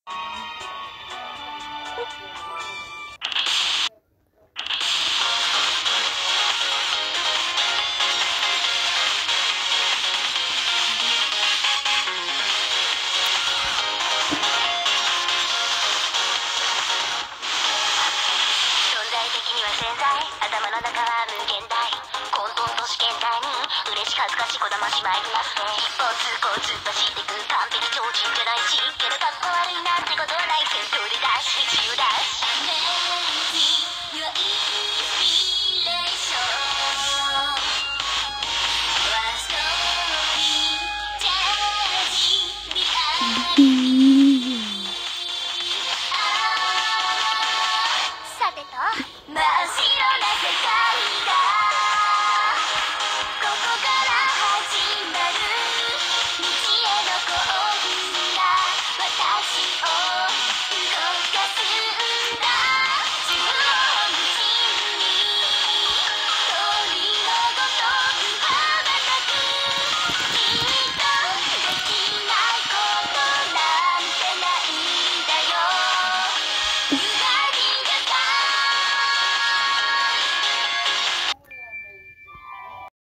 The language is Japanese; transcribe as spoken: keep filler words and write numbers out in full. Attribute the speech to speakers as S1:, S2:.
S1: 潜在頭の中は無限大混沌と試験台に嬉し恥ずかしこだましまいりますね一方通行突っ走ってく完璧超人じゃないしけどかっこ